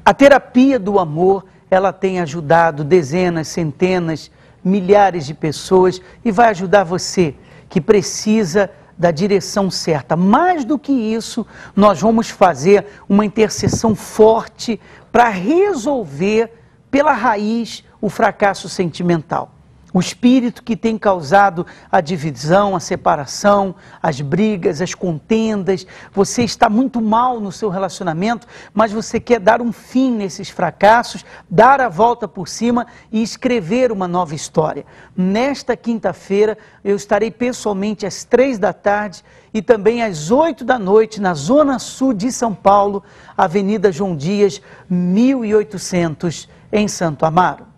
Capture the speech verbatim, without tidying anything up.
A terapia do amor, ela tem ajudado dezenas, centenas, milhares de pessoas e vai ajudar você que precisa da direção certa. Mais do que isso, nós vamos fazer uma intercessão forte para resolver pela raiz o fracasso sentimental. O espírito que tem causado a divisão, a separação, as brigas, as contendas. Você está muito mal no seu relacionamento, mas você quer dar um fim nesses fracassos, dar a volta por cima e escrever uma nova história. Nesta quinta-feira, eu estarei pessoalmente às três da tarde e também às oito da noite, na Zona Sul de São Paulo, Avenida João Dias, mil e oitocentos, em Santo Amaro.